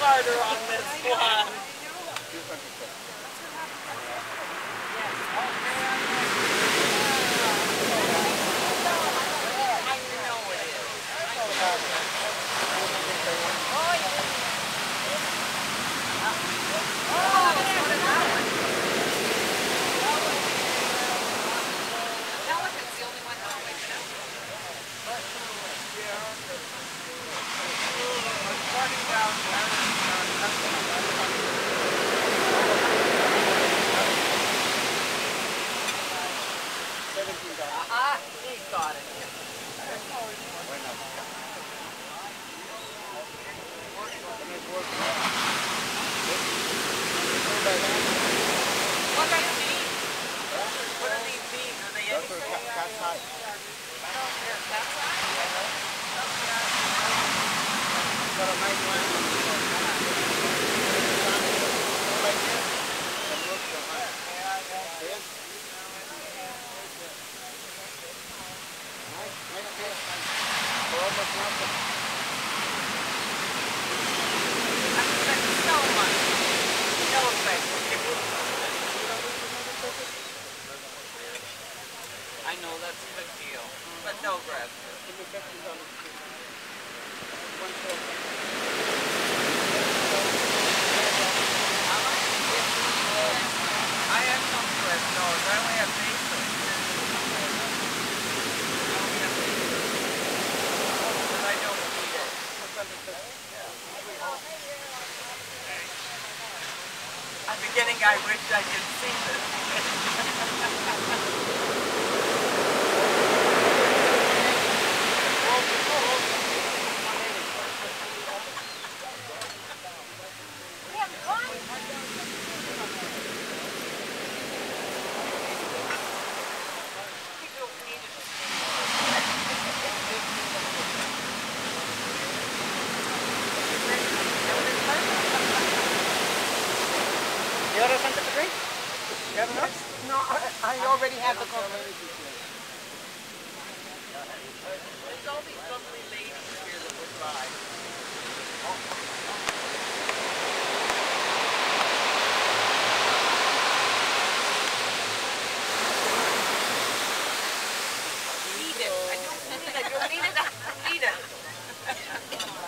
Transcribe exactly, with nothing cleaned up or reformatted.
camcorder on this one. Ah, he got it. What are these beans? What are these beans? Are they anything? Cat's eye. They're cat's eye? Got a nice line on the right here. And look behind. See it? Nice, nice fish. We're almost nothing. I expect so much. No effect. I know that's a big deal, but no grab. Give me fifty dollars. One short. I have some fresh dollars. I only have basic. But I don't need it. I'm beginning, I wish I could see this. You order something to drink? You have enough? No, I, I already have the coffee. There's all these lovely ladies here that would buy. Need it. I don't need it. I don't need it. I don't need it.